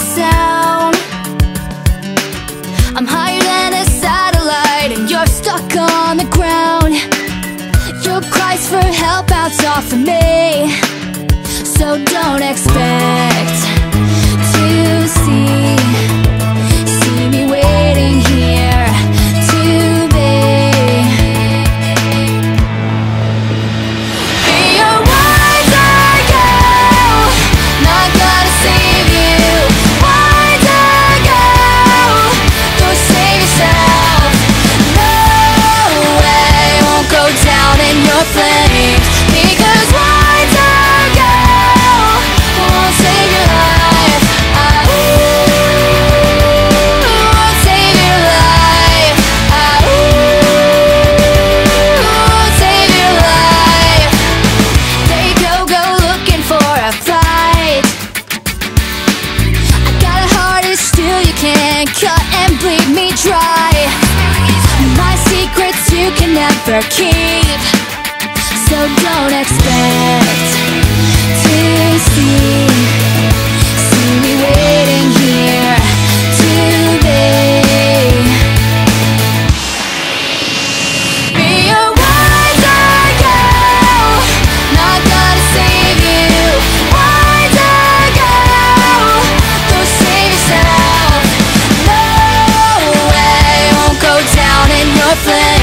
sound. I'm higher than a satellite and you're stuck on the ground. Your cries for help bounce off of me, so don't expect to see me waiting here to be a Wondergirl. Not gonna save you, Wondergirl. Go save yourself. No way, won't go down in your flames, because Wondergirl won't save your life. Won't save your life. Won't save your life. They go looking for a fight. I got a heart of steel, you can't cut and bleed me dry. My secrets you can never keep, so don't expect to see me waiting here to be a Wondergirl. Not gonna save you, Wondergirl. Go save yourself. No way, won't go down in your flames.